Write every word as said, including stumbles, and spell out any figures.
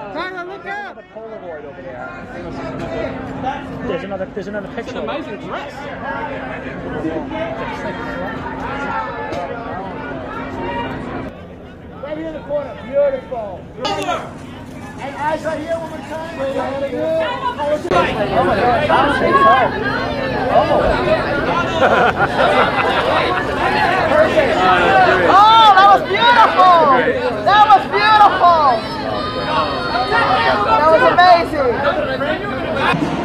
Tyla, look out! Polaroid over there. There's another. There's another picture. It's an amazing dress. Right here in the corner, beautiful. And eyes right here one more time. Really good. Oh my God, oh, that was beautiful. That was beautiful. That was amazing.